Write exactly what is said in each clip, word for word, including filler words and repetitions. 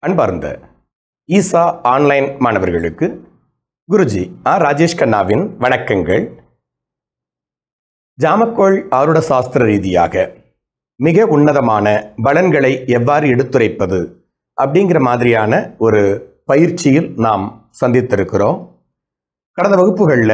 அன்பார்ந்த ஈசா ஆன்லைன் மாணவர்களுக்கு குருஜி ஆர் ராஜேஷ் கண்ணாவின் வணக்கங்கள். ஜாமக்கோள் ஆருட சாஸ்திர ரீதியாக மிக உன்னதமான பலன்களை எவ்வாறு எடுத்துரைப்பது அப்படிங்கிற மாதிரியான ஒரு பயிற்சியில் நாம் சந்தித்திருக்கிறோம். கடந்த வகுப்புகளில்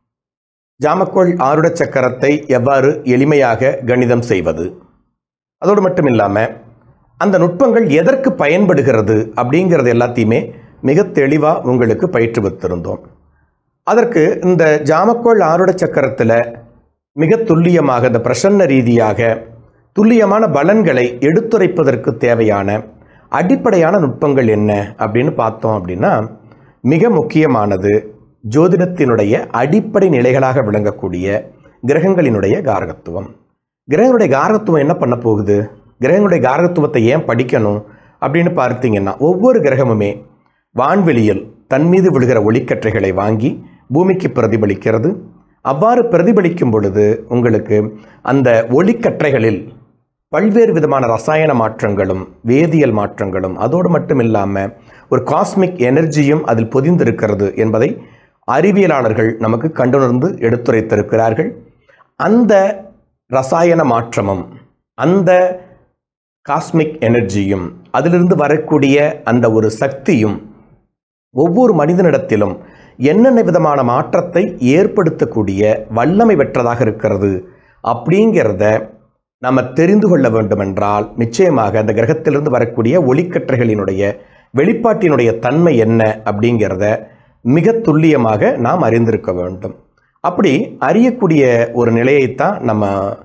ஜாமக்கோள் ஆருட சக்கரத்தை எவ்வாறு எளிமையாக கணிதம் செய்வது, அதோடு மட்டும் இல்லாமல் அந்த நுட்பங்கள் எதற்கு பயன்படுகிறது அப்படிங்கிறது எல்லாத்தையுமே மிக தெளிவாக உங்களுக்கு பயிற்றுவித்திருந்தோம். அதற்கு இந்த ஜாமக்கோள் ஆருட சக்கரத்தில் மிக துல்லியமாக இந்த பிரசன்ன ரீதியாக துல்லியமான பலன்களை எடுத்துரைப்பதற்கு தேவையான அடிப்படையான நுட்பங்கள் என்ன அப்படின்னு பார்த்தோம் அப்படின்னா, மிக முக்கியமானது ஜோதிடத்தினுடைய அடிப்படை நிலைகளாக விளங்கக்கூடிய கிரகங்களினுடைய காரகத்துவம். கிரகங்களுடைய காரகத்துவம் என்ன பண்ண போகுது, கிரகங்களுடைய காரகத்துவத்தை ஏன் படிக்கணும் அப்படின்னு பார்த்தீங்கன்னா, ஒவ்வொரு கிரகமுமே வான்வெளியில் தன் மீது விழுகிற ஒளிக்கற்றைகளை வாங்கி பூமிக்கு பிரதிபலிக்கிறது. அவ்வாறு பிரதிபலிக்கும் பொழுது உங்களுக்கு அந்த ஒளிக்கற்றைகளில் பல்வேறு விதமான ரசாயன மாற்றங்களும் வேதியியல் மாற்றங்களும் அதோடு மட்டும் இல்லாமல் ஒரு காஸ்மிக் எனர்ஜியும் அதில் பொதிந்திருக்கிறது என்பதை அறிவியலாளர்கள் நமக்கு கண்டுணர்ந்து எடுத்துரைத்திருக்கிறார்கள். அந்த ரசாயன மாற்றமும் அந்த காஸ்மிக் எனர்ஜியும் அதிலிருந்து வரக்கூடிய அந்த ஒரு சக்தியும் ஒவ்வொரு மனிதனிடத்திலும் என்னென்ன விதமான மாற்றத்தை ஏற்படுத்தக்கூடிய வல்லமை பெற்றதாக இருக்கிறது அப்படிங்கிறத நம்ம தெரிந்து கொள்ள வேண்டுமென்றால் நிச்சயமாக அந்த கிரகத்திலிருந்து வரக்கூடிய ஒளிக்கற்றைகளினுடைய வெளிப்பாட்டினுடைய தன்மை என்ன அப்படிங்கிறத மிக துல்லியமாக நாம் அறிந்திருக்க வேண்டும். அப்படி அறியக்கூடிய ஒரு நிலையைத்தான் நம்ம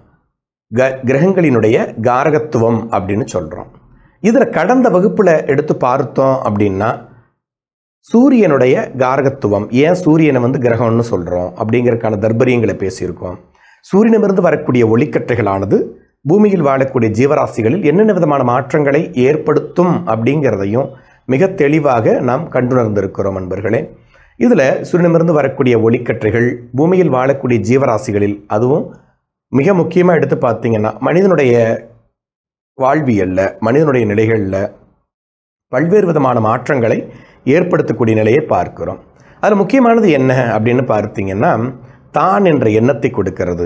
க கிரகங்களினுடைய காரகத்துவம் அப்படின்னு சொல்கிறோம். இதில் கடந்த வகுப்பில் எடுத்து பார்த்தோம் அப்படின்னா, சூரியனுடைய காரகத்துவம், ஏன் சூரியனை வந்து கிரகம்னு சொல்கிறோம் அப்படிங்கிறதுக்கான தர்பரியங்களை பேசியிருக்கோம். சூரியனிலிருந்து வரக்கூடிய ஒளிக்கற்றைகளானது பூமியில் வாழக்கூடிய ஜீவராசிகளில் என்னென்ன விதமான மாற்றங்களை ஏற்படுத்தும் அப்படிங்கிறதையும் மிக தெளிவாக நாம் கண்டுணர்ந்திருக்கிறோம் நண்பர்களே. இதில் சூரியனிலிருந்து வரக்கூடிய ஒளிக்கற்றைகள் பூமியில் வாழக்கூடிய ஜீவராசிகளில், அதுவும் மிக முக்கியமாக எடுத்து பார்த்தீங்கன்னா மனிதனுடைய வாழ்வியலில் மனிதனுடைய நிலைகளில் பல்வேறு விதமான மாற்றங்களை ஏற்படுத்தக்கூடிய நிலையை பார்க்கிறோம். அதில் முக்கியமானது என்ன அப்படின்னு பார்த்தீங்கன்னா, தான் என்ற எண்ணத்தை கொடுக்கிறது,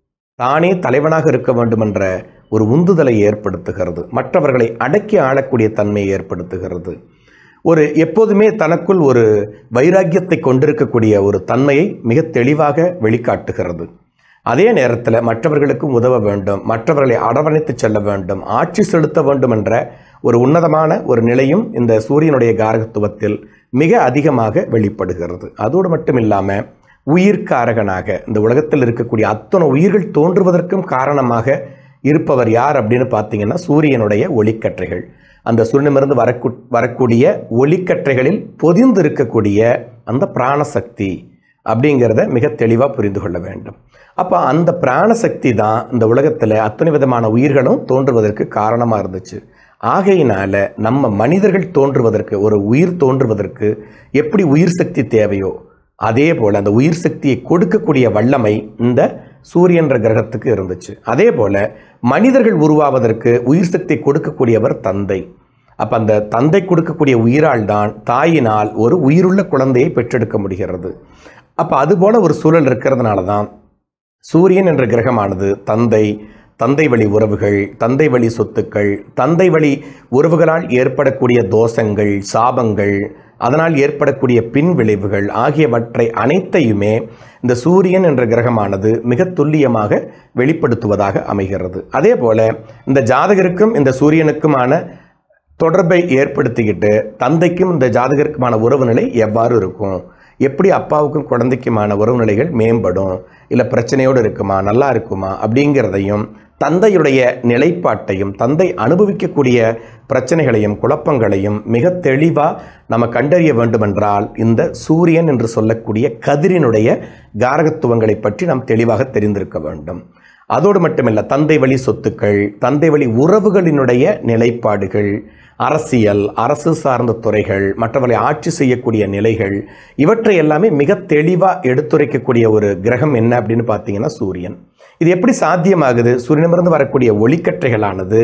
தானே தலைவனாக இருக்க வேண்டும் என்ற ஒரு உந்துதலை ஏற்படுத்துகிறது, மற்றவர்களை அடக்கி ஆளக்கூடிய தன்மையை ஏற்படுத்துகிறது, ஒரு எப்போதுமே தனக்குள் ஒரு வைராக்கியத்தை கொண்டிருக்கக்கூடிய ஒரு தன்மையை மிக தெளிவாக வெளிக்காட்டுகிறது. அதே நேரத்தில் மற்றவர்களுக்கும் உதவ வேண்டும், மற்றவர்களை அரவணைத்து செல்ல வேண்டும், ஆட்சி செலுத்த வேண்டும் என்ற ஒரு உன்னதமான ஒரு நிலையும் இந்த சூரியனுடைய காரகத்துவத்தில் மிக அதிகமாக வெளிப்படுகிறது. அதோடு மட்டும் இல்லாமல் உயிர்காரகனாக இந்த உலகத்தில் இருக்கக்கூடிய அத்தனை உயிர்கள் தோன்றுவதற்கும் காரணமாக இருப்பவர் யார் அப்படின்னு பார்த்தீங்கன்னா, சூரியனுடைய ஒளிக்கற்றைகள். அந்த சூரியனிலிருந்து வரக்கூ வரக்கூடிய ஒளிக்கற்றைகளில் பொதிந்து இருக்கக்கூடிய அந்த பிராணசக்தி அப்படிங்கிறத மிக தெளிவாக புரிந்து கொள்ள வேண்டும். அப்போ அந்த பிராணசக்தி தான் இந்த உலகத்தில் அத்தனை விதமான உயிர்களும் தோன்றுவதற்கு காரணமாக இருந்துச்சு. ஆகையினால நம்ம மனிதர்கள் தோன்றுவதற்கு, ஒரு உயிர் தோன்றுவதற்கு எப்படி உயிர் சக்தி தேவையோ அதே போல் அந்த உயிர் சக்தியை கொடுக்கக்கூடிய வல்லமை இந்த சூரியன்ற கிரகத்துக்கு இருந்துச்சு. அதே போல் மனிதர்கள் உருவாவதற்கு உயிர் சக்தி கொடுக்கக்கூடியவர் தந்தை. அப்போ அந்த தந்தை கொடுக்கக்கூடிய உயிரால் தான் தாயினால் ஒரு உயிருள்ள குழந்தையை பெற்றெடுக்க முடிகிறது. அப்போ அதுபோல் ஒரு சூழல் இருக்கிறதுனால தான் சூரியன் என்ற கிரகமானது தந்தை, தந்தை வழி உறவுகள், தந்தை வழி சொத்துக்கள், தந்தை வழி உறவுகளால் ஏற்படக்கூடிய தோஷங்கள், சாபங்கள், அதனால் ஏற்படக்கூடிய பின் விளைவுகள் ஆகியவற்றை அனைத்தையுமே இந்த சூரியன் என்ற கிரகமானது மிக துல்லியமாக வெளிப்படுத்துவதாக அமைகிறது. அதே போல் இந்த ஜாதகருக்கும் இந்த சூரியனுக்குமான தொடர்பை ஏற்படுத்திக்கிட்டு தந்தைக்கும் இந்த ஜாதகருக்குமான உறவு நிலை எவ்வாறு இருக்கும், எப்படி அப்பாவுக்கும் குழந்தைக்குமான உறவு நிலைகள் மேம்படும், இல்லை பிரச்சனையோடு இருக்குமா, நல்லா இருக்குமா அப்படிங்கிறதையும், தந்தையுடைய நிலைப்பாட்டையும், தந்தை அனுபவிக்கக்கூடிய பிரச்சனைகளையும் குழப்பங்களையும் மிக தெளிவாக நம்ம கண்டறிய வேண்டுமென்றால் இந்த சூரியன் என்று சொல்லக்கூடிய கதிரினுடைய காரகத்துவங்களை பற்றி நாம் தெளிவாக தெரிந்திருக்க வேண்டும். அதோடு மட்டுமில்லை, தந்தை வழி சொத்துக்கள், தந்தை வழி உறவுகளினுடைய நிலைப்பாடுகள், அரசியல், அரசு சார்ந்த துறைகள், மற்றவர்களை ஆட்சி செய்யக்கூடிய நிலைகள், இவற்றை எல்லாமே மிக தெளிவாக எடுத்துரைக்கக்கூடிய ஒரு கிரகம் என்ன அப்படின்னு பார்த்தீங்கன்னா சூரியன். இது எப்படி சாத்தியமாகுது? சூரியனிலிருந்து வரக்கூடிய ஒளிக்கற்றைகளானது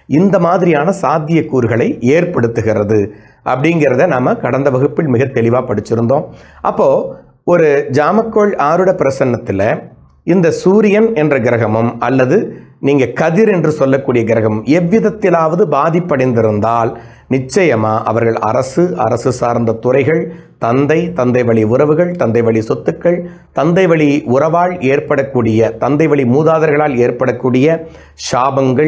இந்த மாதிரியான சாத்தியக்கூறுகளை ஏற்படுத்துகிறது அப்படிங்கிறத நாம் கடந்த வகுப்பில் மிக தெளிவாக படிச்சிருந்தோம். அப்போது ஒரு ஜாமக்கோள் ஆருட பிரசன்னத்தில் இந்த சூரியன் என்ற கிரகமும் அல்லது நீங்கள் கதிர் என்று சொல்லக்கூடிய கிரகம் எவ்விதத்திலாவது பாதிப்படைந்திருந்தால் நிச்சயமாக அவர்கள் அரசு அரசு சார்ந்த துறைகள், தந்தை தந்தை வழி உறவுகள், தந்தை வழி சொத்துக்கள், தந்தை வழி உறவால் ஏற்படக்கூடிய, தந்தை வழி மூதாதர்களால் ஏற்படக்கூடிய சாபங்கள்,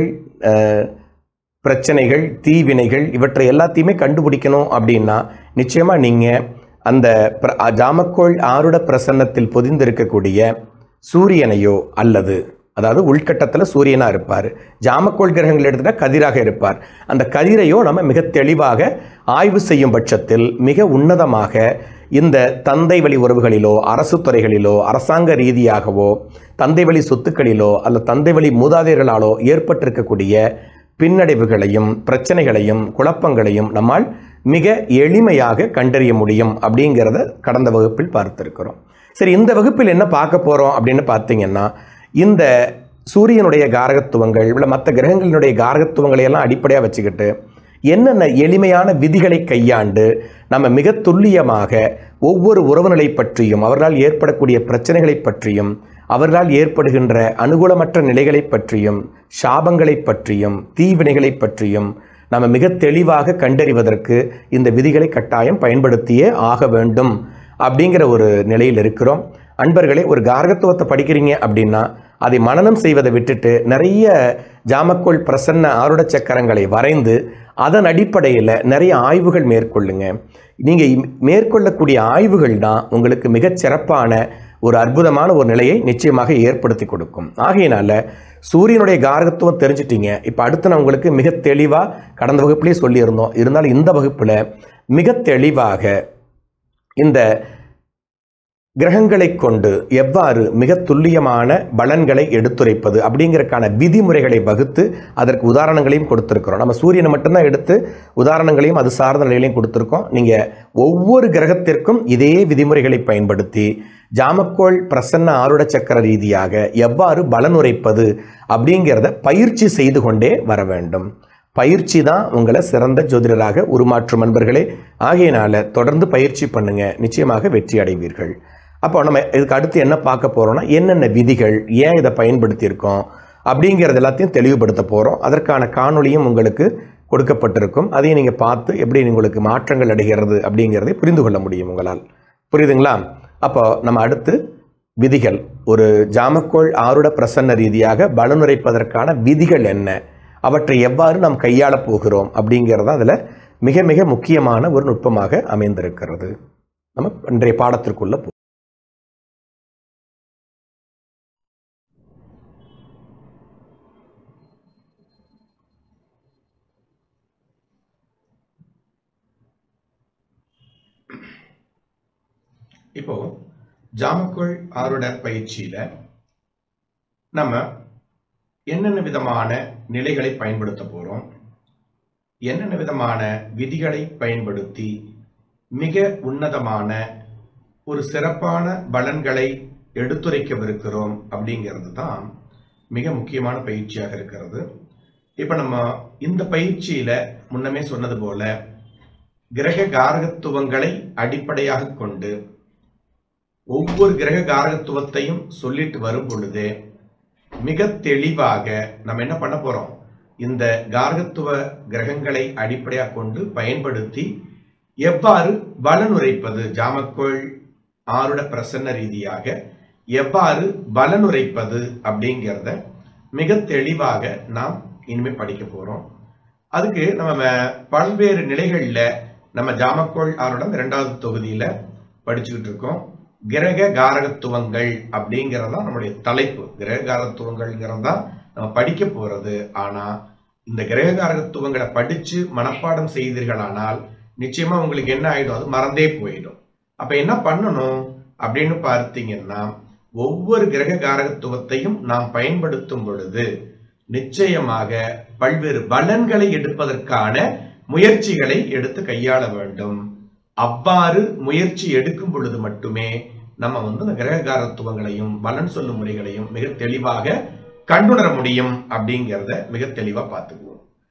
பிரச்சனைகள், தீவினைகள், இவற்றை எல்லாத்தையுமே கண்டுபிடிக்கணும் அப்படின்னா நிச்சயமாக நீங்கள் அந்த ஜாமக்கோள் ஆருட பிரசன்னத்தில் பொதிந்திருக்கக்கூடிய சூரியனையோ அல்லது அதாவது உள்கட்டத்தில் சூரியனாக இருப்பார், ஜாமக்கோள் கிரகங்கள் எடுத்துட்டால் கதிராக இருப்பார், அந்த கதிரையோ நம்ம மிக தெளிவாக ஆய்வு செய்யும் பட்சத்தில் மிக உன்னதமாக இந்த தந்தை வழி உறவுகளிலோ அரசு துறைகளிலோ அரசாங்க ரீதியாகவோ தந்தை வழி சொத்துக்களிலோ அல்ல தந்தை வழி மூதாதையர்களாலோ ஏற்பட்டிருக்கக்கூடிய பின்னடைவுகளையும் பிரச்சனைகளையும் குழப்பங்களையும் நம்மால் மிக எளிமையாக கண்டறிய முடியும் அப்படிங்கிறத கடந்த வகுப்பில் பார்த்துருக்கிறோம். சரி, இந்த வகுப்பில் என்ன பார்க்க போகிறோம் அப்படின்னு பார்த்தீங்கன்னா, இந்த சூரியனுடைய காரகத்துவங்கள் இல்லை மற்ற கிரகங்களினுடைய காரகத்துவங்களை எல்லாம் அடிப்படையாக வச்சுக்கிட்டு என்னென்ன எளிமையான விதிகளை கையாண்டு நம்ம மிக துல்லியமாக ஒவ்வொரு உறவுநிலை பற்றியும் அவர்களால் ஏற்படக்கூடிய பிரச்சனைகளை பற்றியும் அவர்களால் ஏற்படுகின்ற அனுகூலமற்ற நிலைகளை பற்றியும் சாபங்களை பற்றியும் தீவினைகளை பற்றியும் நம்ம மிக தெளிவாக கண்டறிவதற்கு இந்த விதிகளை கட்டாயம் பயன்படுத்தியே ஆக வேண்டும் அப்படிங்கிற ஒரு நிலையில் இருக்கிறோம். அன்பர்களே, ஒரு காரகத்துவத்தை படிக்கிறீங்க அப்படின்னா அதை மனனம் செய்வதை விட்டுட்டு நிறைய ஜாமக்கோள் பிரசன்ன ஆருட சக்கரங்களை வரைந்து அதன் அடிப்படையில் நிறைய ஆய்வுகள் மேற்கொள்ளுங்க. நீங்கள் மேற்கொள்ளக்கூடிய ஆய்வுகள் தான் உங்களுக்கு மிகச் சிறப்பான ஒரு அற்புதமான ஒரு நிலையை நிச்சயமாக ஏற்படுத்தி கொடுக்கும். ஆகையினால சூரியனுடைய காரகத்துவம் தெரிஞ்சிட்டீங்க. இப்போ அடுத்து நான் உங்களுக்கு மிக தெளிவாக கடந்த வகுப்புலேயே சொல்லியிருந்தோம். இருந்தாலும் இந்த வகுப்பில் மிக தெளிவாக இந்த கிரகங்களை கொண்டு எவ்வாறு மிக துல்லியமான பலன்களை எடுத்துரைப்பது அப்படிங்கிறதுக்கான விதிமுறைகளை வகுத்து அதற்கு உதாரணங்களையும் கொடுத்துருக்கிறோம். நம்ம சூரியனை மட்டும்தான் எடுத்து உதாரணங்களையும் அது சார்ந்த நிலைகளையும் கொடுத்துருக்கோம். நீங்கள் ஒவ்வொரு கிரகத்திற்கும் இதே விதிமுறைகளை பயன்படுத்தி ஜாமக்கோள் பிரசன்ன ஆருட சக்கர ரீதியாக எவ்வாறு பலனுரைப்பது அப்படிங்கிறத பயிற்சி செய்து கொண்டே வர வேண்டும். பயிற்சி தான் உங்களை சிறந்த ஜோதிடராக உருமாற்றும் அன்பர்களே. ஆகையினால தொடர்ந்து பயிற்சி பண்ணுங்க, நிச்சயமாக வெற்றி அடைவீர்கள். அப்போ நம்ம இதுக்கு அடுத்து என்ன பார்க்க போகிறோம்னா, என்னென்ன விதிகள், ஏன் இதை பயன்படுத்தியிருக்கோம் அப்படிங்கிறது எல்லாத்தையும் தெளிவுபடுத்த போகிறோம். அதற்கான காணொளியும் உங்களுக்கு கொடுக்கப்பட்டிருக்கும். அதையும் நீங்கள் பார்த்து எப்படி உங்களுக்கு மாற்றங்கள் அடைகிறது அப்படிங்கிறதை புரிந்து கொள்ள முடியும் உங்களால். புரியுதுங்களா? அப்போ நம்ம அடுத்து விதிகள், ஒரு ஜாமக்கோள் ஆருட பிரசன்ன ரீதியாக பலனுரைப்பதற்கான விதிகள் என்ன, அவற்றை எவ்வாறு நாம் கையாளப் போகிறோம் அப்படிங்கிறது அதில் மிக மிக முக்கியமான ஒரு நுட்பமாக அமைந்திருக்கிறது. நம்ம இன்றைய பாடத்திற்குள்ள போ இப்போ ஜாமக்கோள் ஆருட பயிற்சியில் நம்ம என்னென்ன விதமான நிலைகளை பயன்படுத்த போகிறோம், என்னென்ன விதமான விதிகளை பயன்படுத்தி மிக உன்னதமான ஒரு சிறப்பான பலன்களை எடுத்துரைக்கவிருக்கிறோம் அப்படிங்கிறது தான் மிக முக்கியமான பயிற்சியாக இருக்கிறது. இப்போ நம்ம இந்த பயிற்சியில் முன்னமே சொன்னது போல கிரக காரகத்துவங்களை அடிப்படையாக கொண்டு ஒவ்வொரு கிரக காரகத்துவத்தையும் சொல்லிட்டு வரும் பொழுது மிக தெளிவாக நம்ம என்ன பண்ண போறோம், இந்த காரகத்துவ கிரகங்களை அடிப்படையாக கொண்டு பயன்படுத்தி எவ்வாறு பலனுரைப்பது, ஜாமக்கோள் ஆருட பிரசன்ன ரீதியாக எவ்வாறு பலனுரைப்பது அப்படிங்கிறத மிக தெளிவாக நாம் இனிமே படிக்க போறோம். அதுக்கு நம்ம பல்வேறு நிலைகளில் நம்ம ஜாமக்கோள் ஆருடம் இரண்டாவது தொகுதியில படிச்சுக்கிட்டு இருக்கோம். கிரக காரகத்துவங்கள் அப்படிங்கிறதா நம்முடைய தலைப்பு. கிரக காரகத்துவங்கள்ங்கிறது தான் நம்ம படிக்க போறது. ஆனா இந்த கிரக காரகத்துவங்களை படிச்சு மனப்பாடம் செய்தீர்களானால் நிச்சயமா உங்களுக்கு என்ன ஆயிடும், அது மறந்தே போயிடும். அப்ப என்ன பண்ணணும் அப்படின்னு பார்த்தீங்கன்னா, ஒவ்வொரு கிரக காரகத்துவத்தையும் நாம் பயன்படுத்தும் பொழுது நிச்சயமாக பல்வேறு பலன்களை எடுப்பதற்கான முயற்சிகளை எடுத்து கையாள வேண்டும். அவ்வாறு முயற்சி எடுக்கும் பொழுது மட்டுமே நம்ம வந்து இந்த கிரக காரகத்துவங்களையும் பலன் சொல்லும் முறைகளையும் மிக தெளிவாக கண்டுணர முடியும் அப்படிங்கிறத மிக தெளிவா பார்த்துக்குவோம்.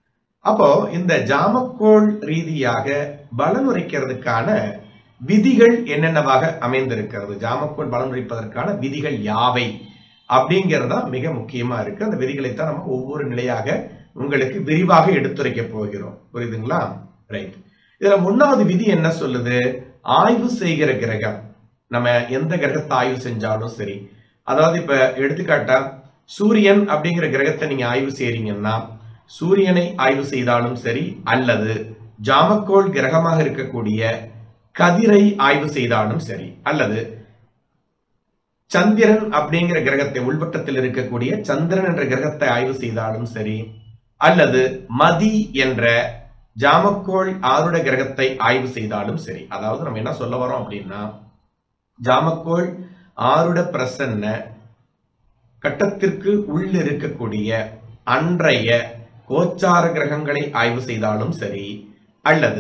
அப்போ இந்த ஜாமக்கோள் ரீதியாக பலனுரைக்கிறதுக்கான விதிகள் என்னென்னவாக அமைந்திருக்கிறது, ஜாமக்கோள் பலனுரைப்பதற்கான விதிகள் யாவை அப்படிங்கிறதா மிக முக்கியமா இருக்கு. அந்த விதிகளைத்தான் நம்ம ஒவ்வொரு நிலையாக உங்களுக்கு விரிவாக எடுத்துரைக்க போகிறோம். புரியுதுங்களா? ரைட். இதுல மூணாவது விதி என்ன சொல்லுது? ஆய்வு செய்கிற கிரகம், நம்ம எந்த கிரகத்தை ஆய்வு செஞ்சாலும் சரி, அதாவது இப்ப எடுத்துக்காட்டா சூரியன் அப்படிங்கிற கிரகத்தை நீங்க ஆய்வு செய்றீங்கன்னா சூரியனை ஆய்வு செய்தாலும் சரி, அல்லது ஜாமக்கோள் கிரகமாக இருக்கக்கூடிய கதிரை ஆய்வு செய்தாலும் சரி, அல்லது சந்திரன் அப்படிங்கிற கிரகத்தை, உள்வட்டத்தில் இருக்கக்கூடிய சந்திரன் என்ற கிரகத்தை ஆய்வு செய்தாலும் சரி, அல்லது மதி என்ற ஜாமக்கோள் ஆருட கிரகத்தை ஆய்வு செய்தாலும் சரி. அதாவது நம்ம என்ன சொல்ல வரோம் அப்படின்னா, ஜாமக்கோள் ஆருட பிரசன்ன கட்டத்திற்கு உள்ள இருக்கக்கூடிய அன்றைய கோச்சார கிரகங்களை ஆய்வு செய்தாலும் சரி, அல்லது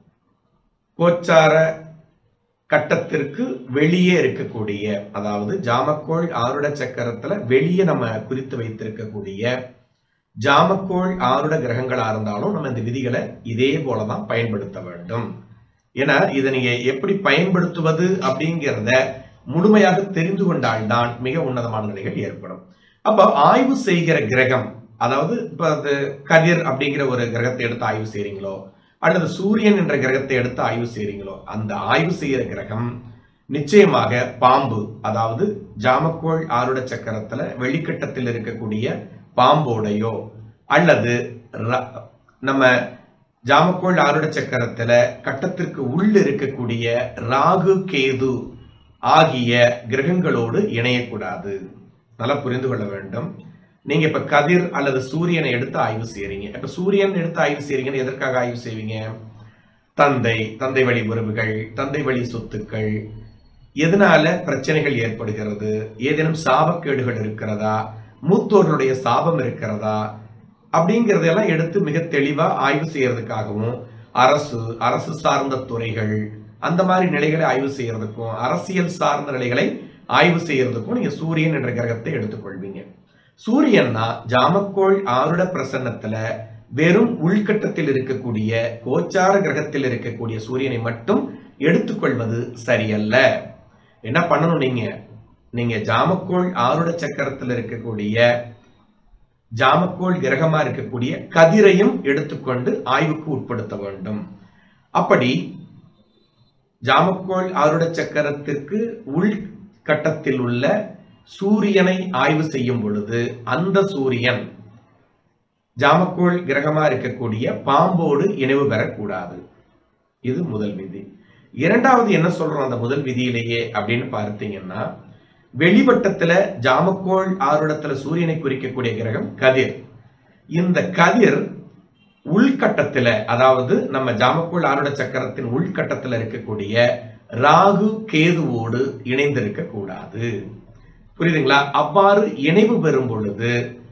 கோச்சார கட்டத்திற்கு வெளியே இருக்கக்கூடிய, அதாவது ஜாமக்கோள் ஆருட சக்கரத்துல வெளியே நம்ம குறித்து வைத்திருக்கக்கூடிய ஜாமக்கோள் ஆருட கிரகங்களா இருந்தாலும் நம்ம இந்த விதிகளை இதே போலதான் பயன்படுத்த வேண்டும். ஏன்னா இதை நீங்க எப்படி பயன்படுத்துவது அப்படிங்கிறத முழுமையாக தெரிந்து கொண்டால்தான் மிக உன்னதமான நிலைகள் ஏற்படும். அப்ப ஆய்வு செய்கிற கிரகம், அதாவது இப்ப அது கதிர் அப்படிங்கிற ஒரு கிரகத்தை எடுத்து ஆய்வு செய்றீங்களோ, அல்லது சூரியன் என்ற கிரகத்தை எடுத்து ஆய்வு செய்றீங்களோ, அந்த ஆய்வு செய்கிற கிரகம் நிச்சயமாக பாம்பு, அதாவது ஜாமக்கோள் ஆருட சக்கரத்துல வெளிக்கட்டத்தில் இருக்கக்கூடிய பாம்போடையோ, அல்லது நம்ம ஜாமக்கோள் ஆருட சக்கரத்துல கட்டத்திற்கு உள்ள இருக்கக்கூடிய ராகு கேது ஆகிய கிரகங்களோடு இணையக்கூடாது. நல்லா புரிந்து கொள்ள வேண்டும். நீங்க இப்ப கதிர் அல்லது சூரியனை எடுத்து ஆய்வு செய்றீங்க. இப்ப சூரியன் எடுத்து ஆய்வு செய்றீங்கன்னு எதற்காக ஆய்வு செய்வீங்க? தந்தை, தந்தை வழி உறவுகள், தந்தை வழி சொத்துக்கள், எதனால பிரச்சனைகள் ஏற்படுகிறது, ஏதேனும் சாபக்கேடுகள் இருக்கிறதா, மூத்தோர்களுடைய சாபம் இருக்கிறதா அப்படிங்கறதெல்லாம் எடுத்து மிக தெளிவா ஆய்வு செய்யறதுக்காகவும், அரசு அரசு சார்ந்த துறைகள் அந்த மாதிரி நிலைகளை ஆய்வு செய்யறதுக்கும், அரசியல் சார்ந்த நிலைகளை ஆய்வு செய்யறதுக்கும் நீங்க சூரியன் என்ற கிரகத்தை எடுத்துக்கொள்வீங்க. சூரியன்னா ஜாமக்கோள் ஆருட பிரசன்னத்துல வெறும் உள்கட்டத்தில் இருக்கக்கூடிய கோச்சார கிரகத்தில் இருக்கக்கூடிய சூரியனை மட்டும் எடுத்துக்கொள்வது சரியல்ல. என்ன பண்ணணும்? நீங்க நீங்க ஜாமக்கோள் ஆருட சக்கரத்தில் இருக்கக்கூடிய ஜாமக்கோள் கிரகமா இருக்கக்கூடிய கதிரையும் எடுத்துக்கொண்டு ஆய்வுக்கு உட்படுத்த வேண்டும். அப்படி ஜாமக்கோள் ஆருட சக்கரத்திற்கு உள்கட்டத்தில் உள்ள சூரியனை ஆய்வு செய்யும் பொழுது அந்த சூரியன் ஜாமக்கோள் கிரகமா இருக்கக்கூடிய பாம்போடு இணைவு பெறக்கூடாது. இது முதல் விதி. இரண்டாவது என்ன சொல்றோம் அந்த முதல் விதியிலேயே அப்படின்னு பார்த்தீங்கன்னா, வெளிவட்டத்துல ஜாமக்கோள் ஆருடத்துல சூரியனை குறிக்கக்கூடிய கிரகம் கதிர். இந்த கதிர் உள்கட்டத்துல, அதாவது நம்ம ஜாமக்கோள் ஆருட சக்கரத்தின் உள்கட்டத்துல இருக்கக்கூடிய ராகு கேதுவோடு இணைந்திருக்க கூடாது. புரியுதுங்களா? அவ்வாறு இணைவு பெறும் பொழுது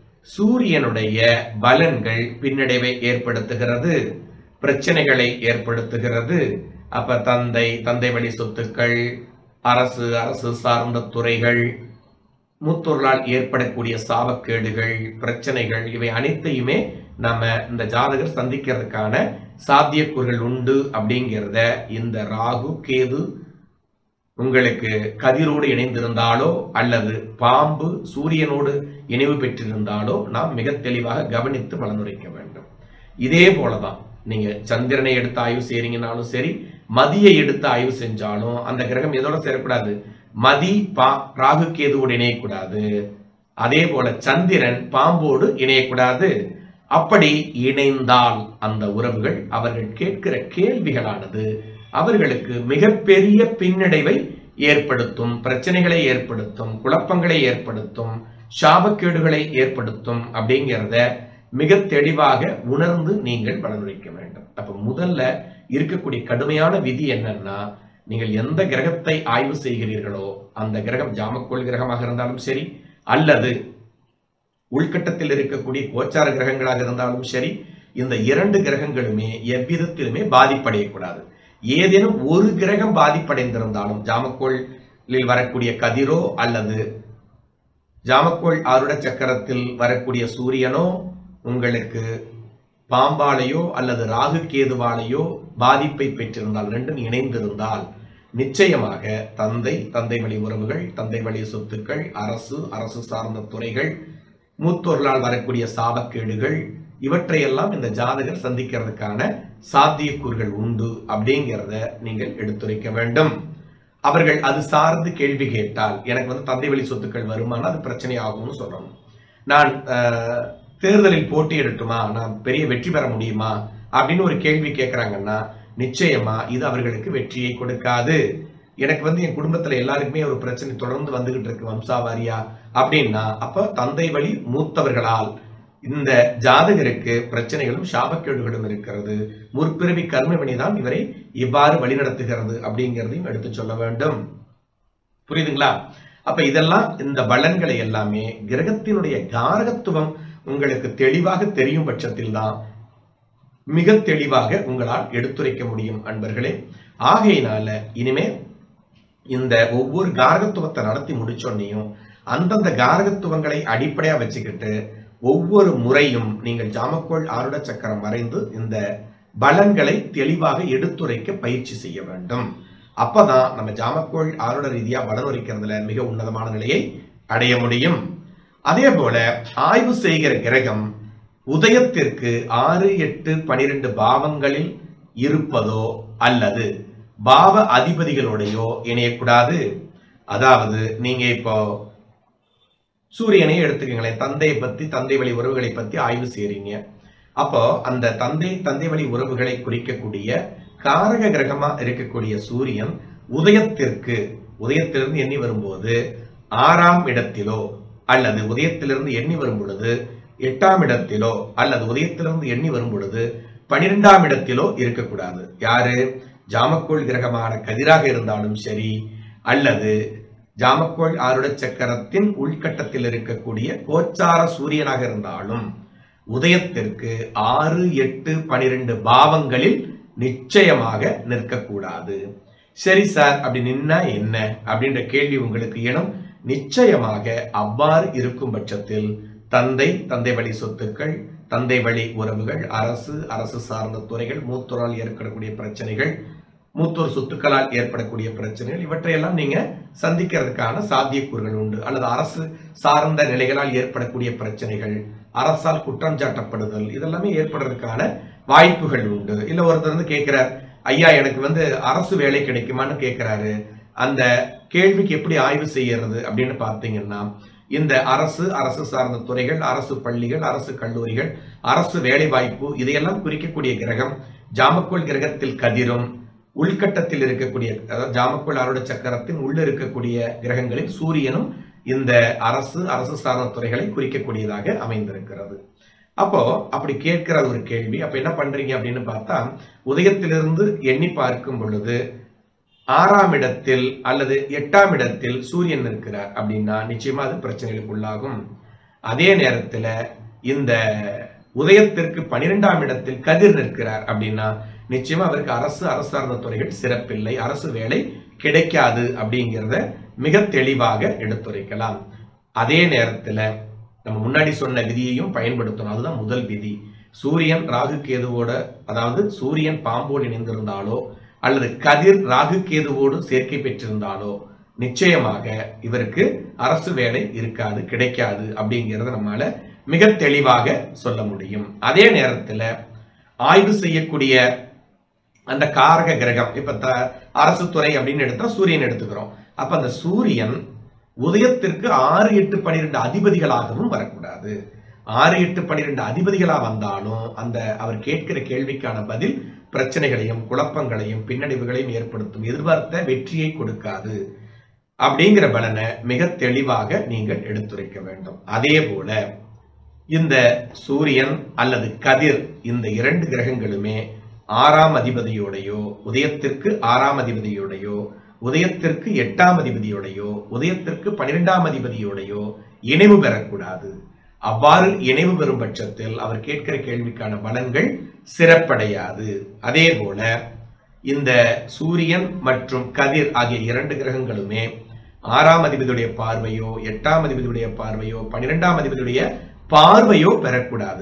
சூரியனுடைய பலன்கள் பின்னடைவை ஏற்படுத்துகிறது, பிரச்சனைகளை ஏற்படுத்துகிறது. அப்ப தந்தை, தந்தை வழி சொத்துக்கள், அரசு அரசு சார்ந்த துறைகள், மூத்தோர்களால் ஏற்படக்கூடிய சாபக்கேடுகள், பிரச்சனைகள், இவை அனைத்தையுமே நம்ம இந்த ஜாதகர் சந்திக்கிறதுக்கான சாத்தியக்கூறுகள் உண்டு. அப்படிங்கிறத இந்த ராகு கேது உங்களுக்கு கதிரோடு இணைந்திருந்தாலோ அல்லது பாம்பு சூரியனோடு இணைவு பெற்றிருந்தாலோ நாம் மிக தெளிவாக கவனித்து பலனுரைக்க வேண்டும். இதே போலதான் நீங்க சந்திரனை எடுத்து ஆய்வு செய்றீங்கன்னாலும் சரி, மதியை எடுத்து ஆய்வு செஞ்சாலும் அந்த கிரகம் எதோட சேரக்கூடாது? மதி பா ராகு கேதுவோடு இணையக்கூடாது. அதே போல சந்திரன் பாம்போடு இணையக்கூடாது. அப்படி இணைந்தால் அந்த உறவுகள் அவர்கள் கேட்கிற கேள்விகளானது அவர்களுக்கு மிகப்பெரிய பின்னடைவை ஏற்படுத்தும், பிரச்சனைகளை ஏற்படுத்தும், குழப்பங்களை ஏற்படுத்தும், சாபக்கேடுகளை ஏற்படுத்தும். அப்படிங்கிறத மிக தெளிவாக உணர்ந்து நீங்கள் பலனுரைக்க வேண்டும். அப்ப முதல்ல இருக்கக்கூடிய கடுமையான விதி என்னன்னா, நீங்கள் எந்த கிரகத்தை ஆய்வு செய்கிறீர்களோ அந்த கிரகம் ஜாமக்கோள் கிரகமாக இருந்தாலும் சரி, அல்லது உள்கட்டத்தில் இருக்கக்கூடிய கோச்சார கிரகங்களாக இருந்தாலும் சரி, இந்த இரண்டு கிரகங்களுமே எவ்விதத்திலுமே பாதிப்படையக்கூடாது. ஏதேனும் ஒரு கிரகம் பாதிப்படைந்திருந்தாலும், ஜாமக்கோளில் வரக்கூடிய கதிரோ அல்லது ஜாமக்கோள் ஆருட சக்கரத்தில் வரக்கூடிய சூரியனோ உங்களுக்கு பாம்பாலேயோ அல்லது ராகு கேதுவாலேயோ பாதிப்பை பெற்றிருந்தால், ரெண்டும் இணைந்திருந்தால் நிச்சயமாக தந்தை, தந்தை வழி உறவுகள், தந்தை வழி சொத்துக்கள், அரசு, அரசு சார்ந்த துறைகள், மூத்தோர்களால் வரக்கூடிய சாபக்கேடுகள், இவற்றையெல்லாம் இந்த ஜாதகர் சந்திக்கிறதுக்கான சாத்தியக்கூறுகள் உண்டு அப்படிங்கிறத நீங்கள் எடுத்துரைக்க வேண்டும். அவர்கள் அது சார்ந்து கேள்வி கேட்டால், எனக்கு வந்து தந்தை வழி சொத்துக்கள் வருமானா அது பிரச்சனை ஆகும்னு சொல்லணும். நான் தேர்தலில் போட்டியிடட்டுமா, நான் பெரிய வெற்றி பெற முடியுமா அப்படின்னு ஒரு கேள்வி கேட்கறாங்கன்னா நிச்சயமா இது அவர்களுக்கு வெற்றியை கொடுக்காது. எனக்கு வந்து என் குடும்பத்துல எல்லாருக்குமே ஒரு பிரச்சனை தொடர்ந்து வந்துகிட்டு இருக்கு வம்சாவாரியா அப்படின்னா, அப்ப தந்தை வழி மூத்தவர்களால் இந்த ஜாதகருக்கு பிரச்சனைகளும் சாபக்கேடுகளும் இருக்கிறது. முற்பிறவி கர்மவினைதான் இவரை இவ்வாறு வழிநடத்துகிறது அப்படிங்கிறதையும் எடுத்து சொல்ல வேண்டும். புரியுதுங்களா? அப்ப இதெல்லாம், இந்த பலன்களை எல்லாமே கிரகத்தினுடைய காரகத்துவம் உங்களுக்கு தெளிவாக தெரியும் பட்சத்தில் தான் மிக தெளிவாக உங்களால் எடுத்துரைக்க முடியும் அன்பர்களே. ஆகையினால இனிமே இந்த ஒவ்வொரு காரகத்துவத்தை நடத்தி முடிச்சோன்னையும் அந்தந்த காரகத்துவங்களை அடிப்படையா வச்சுக்கிட்டு ஒவ்வொரு முறையும் நீங்கள் ஜாமக்கோள் ஆருட சக்கரம் வரைந்து இந்த பலன்களை தெளிவாக எடுத்துரைக்க பயிற்சி செய்ய வேண்டும். அப்பதான் நம்ம ஜாமக்கோள் ஆருட ரீதியா பலன் உரைக்கிறதுல மிக உன்னதமான நிலையை அடைய முடியும். அதே போல ஆய்வு செய்கிற கிரகம் உதயத்திற்கு ஆறு எட்டு பனிரெண்டு பாவங்களில் இருப்பதோ அல்லது பாவ அதிபதிகளோடையோ இணையக்கூடாது. அதாவது நீங்க இப்போ சூரியனை எடுத்துக்கங்களேன், தந்தையை பத்தி, தந்தை வழி உறவுகளை பத்தி ஆய்வு செய்றீங்க. அப்போ அந்த தந்தை தந்தை வழி உறவுகளை குறிக்கக்கூடிய காரக கிரகமா இருக்கக்கூடிய சூரியன் உதயத்திற்கு உதயத்திலிருந்து எண்ணி வரும்போது ஆறாம் இடத்திலோ அல்லது உதயத்திலிருந்து எண்ணி வரும் பொழுது எட்டாம் இடத்திலோ அல்லது உதயத்திலிருந்து எண்ணி வரும் பொழுது பனிரெண்டாம் இடத்திலோ இருக்கக்கூடாது. யாரு? ஜாமக்கோள் கிரகமான கதிராக இருந்தாலும் சரி, அல்லது ஜாமக்கோள் ஆருட சக்கரத்தின் உள்கட்டத்தில் இருக்கக்கூடிய கோச்சார சூரியனாக இருந்தாலும் உதயத்திற்கு ஆறு எட்டு பனிரெண்டு பாவங்களில் நிச்சயமாக நிற்கக்கூடாது. சரி சார், அப்படி நின்னா என்ன அப்படின்ற கேள்வி உங்களுக்கு எனும். நிச்சயமாக அவ்வாறு இருக்கும் பட்சத்தில் தந்தை, தந்தை வழி சொத்துக்கள், தந்தை வழி உறவுகள், அரசு, அரசு சார்ந்த துறைகள், மூத்தோரால் ஏற்படக்கூடிய பிரச்சனைகள், மூத்தோர் சொத்துக்களால் ஏற்படக்கூடிய பிரச்சனைகள், இவற்றையெல்லாம் நீங்க சந்திக்கிறதுக்கான சாத்தியக்கூறுகள் உண்டு. அல்லது அரசு சார்ந்த நிலைகளால் ஏற்படக்கூடிய பிரச்சனைகள், அரசால் குற்றம் சாட்டப்படுதல், இதெல்லாமே ஏற்படுறதுக்கான வாய்ப்புகள் உண்டு. இல்ல ஒருத்தர் வந்து கேட்கிறார், ஐயா எனக்கு வந்து அரசு வேலை கிடைக்குமான்னு கேட்கிறாரு. அந்த கேள்விக்கு எப்படி ஆய்வு செய்யறது அப்படின்னு பார்த்தீங்கன்னா, இந்த அரசு, அரசு சார்ந்த துறைகள், அரசு பள்ளிகள், அரசு கல்லூரிகள், அரசு வேலை வாய்ப்பு, இதையெல்லாம் குறிக்கக்கூடிய கிரகம் ஜாமக்கோள் கிரகத்தில் கதிரும் உள்கட்டத்தில் இருக்கக்கூடிய, அதாவது ஜாமக்கோள் ஆருட சக்கரத்தின் உள்ள இருக்கக்கூடிய கிரகங்களில் சூரியனும் இந்த அரசு, அரசு சார்ந்த துறைகளை குறிக்கக்கூடியதாக அமைந்திருக்கிறது. அப்போ அப்படி கேட்கிற ஒரு கேள்வி, அப்ப என்ன பண்றீங்க அப்படின்னு பார்த்தா, உதயத்திலிருந்து எண்ணி பார்க்கும் பொழுது ஆறாம் இடத்தில் அல்லது எட்டாம் இடத்தில் சூரியன் இருக்கிறார் அப்படின்னா நிச்சயமா அது பிரச்சனைகளுக்கு உள்ளாகும். அதே நேரத்துல இந்த உதயத்திற்கு பனிரெண்டாம் இடத்தில் கதிர் நிற்கிறார் அப்படின்னா நிச்சயமா அவருக்கு அரசு, அரசு சார்ந்த துறைகள் சிறப்பில்லை, அரசு வேலை கிடைக்காது அப்படிங்கிறத மிக தெளிவாக எடுத்துரைக்கலாம். அதே நேரத்துல நம்ம முன்னாடி சொன்ன விதியையும் பயன்படுத்தணும். அதுதான் முதல் விதி. சூரியன் ராகு கேதுவோட, அதாவது சூரியன் பாம்போடு இணைந்திருந்தாலோ அல்லது கதிர் ராகு கேதுவோடு சேர்க்கை பெற்றிருந்தாலோ நிச்சயமாக இவருக்கு அரசு வேலை இருக்காது, கிடைக்காது அப்படிங்கிறத நம்மால மிக தெளிவாக சொல்ல முடியும். அதே நேரத்துல ஆய்வு செய்யக்கூடிய அந்த காரக கிரகம், இப்ப அரசு துறை அப்படின்னு எடுத்தா சூரியன் எடுத்துக்கிறோம். அப்ப அந்த சூரியன் உதயத்திற்கு ஆறு எட்டு பனிரெண்டு அதிபதிகளாகவும் வரக்கூடாது. ஆறு எட்டு பனிரெண்டு அதிபதிகளா வந்தாலும் அந்த அவர் கேட்கிற கேள்விக்கான பதில் பிரச்சனைகளையும் குழப்பங்களையும் பின்னடைவுகளையும் ஏற்படுத்தும், எதிர்பார்த்த வெற்றியை கொடுக்காது அப்படிங்கிற பலனை மிக தெளிவாக நீங்கள் எடுத்துரைக்க வேண்டும். அதே போல இந்த சூரியன் அல்லது கதிர், இந்த இரண்டு கிரகங்களுமே ஆறாம் அதிபதியோடையோ உதயத்திற்கு ஆறாம் அதிபதியோடையோ உதயத்திற்கு எட்டாம் அதிபதியோடையோ உதயத்திற்கு பனிரெண்டாம் அதிபதியோடையோ இணைவு பெறக்கூடாது. அவ்வாறு இணைவு பெறும் பட்சத்தில் அவர் கேட்கிற கேள்விக்கான பலன்கள் சிறப்படையாது. அதே போல இந்த சூரியன் மற்றும் கதிர் ஆகிய இரண்டு கிரகங்களுமே ஆறாம் அதிபதியுடைய பார்வையோ எட்டாம் அதிபதியுடைய பார்வையோ பனிரெண்டாம் அதிபதியுடைய பார்வையோ பெறக்கூடாது.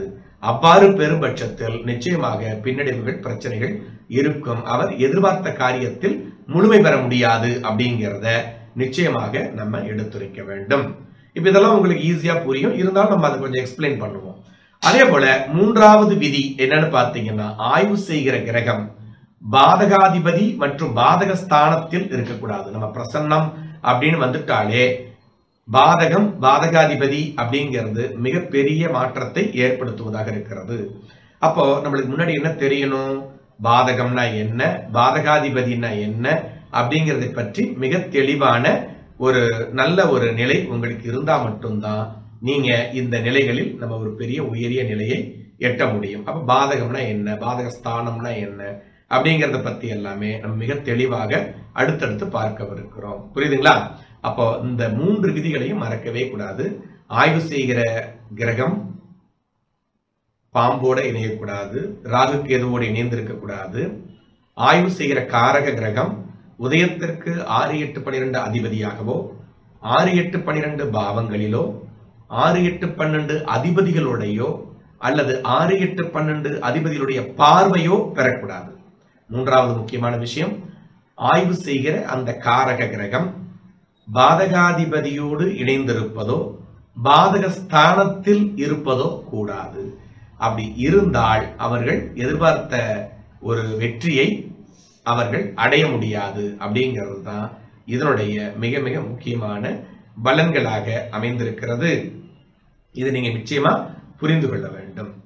அவ்வாறு பெரும்பட்சத்தில் நிச்சயமாக பின்னடைவுகள் பிரச்சனைகள் இருக்கும். அவர் எதிர்பார்த்த காரியத்தில் முழுமை பெற முடியாது அப்படிங்கிறத நிச்சயமாக நம்ம எடுத்துரைக்க வேண்டும். இப்ப இதெல்லாம் உங்களுக்கு ஈஸியா புரியும், இருந்தாலும் நம்ம அதை கொஞ்சம் எக்ஸ்பிளைன் பண்ணுவோம். அதே போல மூன்றாவது விதி என்னன்னு பாத்தீங்கன்னா, ஆய்வு செய்கிற கிரகம் பாதகாதிபதி மற்றும் பாதக ஸ்தானத்தில் இருக்கக்கூடாது. நம்ம பிரசன்னம் அப்படின்னு வந்துட்டாலே பாதகம் பாதகாதிபதி அப்படிங்கிறது மிகப்பெரிய மாற்றத்தை ஏற்படுத்துவதாக இருக்கிறது. அப்போ நம்மளுக்கு முன்னாடி என்ன தெரியணும், பாதகம்னா என்ன, பாதகாதிபதினா என்ன அப்படிங்கிறதை பற்றி மிக தெளிவான ஒரு நல்ல ஒரு நிலை உங்களுக்கு இருந்தா மட்டும்தான் நீங்க இந்த நிலைகளில் நம்ம ஒரு பெரிய உயரிய நிலையை எட்ட முடியும். அப்ப பாதகம்னா என்ன, பாதக ஸ்தானம்னா என்ன அப்படிங்கிறத பத்தி எல்லாமே நம்ம மிக தெளிவாக அடுத்தடுத்து பார்க்கவிருக்கிறோம். புரியுதுங்களா? அப்போ இந்த மூன்று விதிகளையும் மறக்கவே கூடாது. ஆய்வு செய்கிற கிரகம் பாம்போட இணையக்கூடாது, ராகு கேதுவோடு இணைந்திருக்க கூடாது. ஆய்வு செய்கிற காரக கிரகம் உதயத்திற்கு ஆறு எட்டு பனிரெண்டு அதிபதியாகவோ, ஆறு எட்டு பனிரெண்டு பாவங்களிலோ, ஆறு எட்டு பன்னெண்டு அதிபதிகளோடையோ அல்லது ஆறு எட்டு பன்னெண்டு அதிபதிகளுடைய பார்வையோ பெறக்கூடாது. மூன்றாவது முக்கியமான விஷயம், ஆய்வு செய்கிற அந்த காரக கிரகம் பாதகாதிபதியோடு இணைந்திருப்பதோ பாதக ஸ்தானத்தில் இருப்பதோ கூடாது. அப்படி இருந்தால் அவர்கள் எதிர்பார்த்த ஒரு வெற்றியை அவர்கள் அடைய முடியாது. அப்படிங்கிறது தான் இதனுடைய மிக மிக முக்கியமான பலன்களாக அமைந்திருக்கிறது. இதை நீங்க நிச்சயமா புரிந்து கொள்ள வேண்டும்.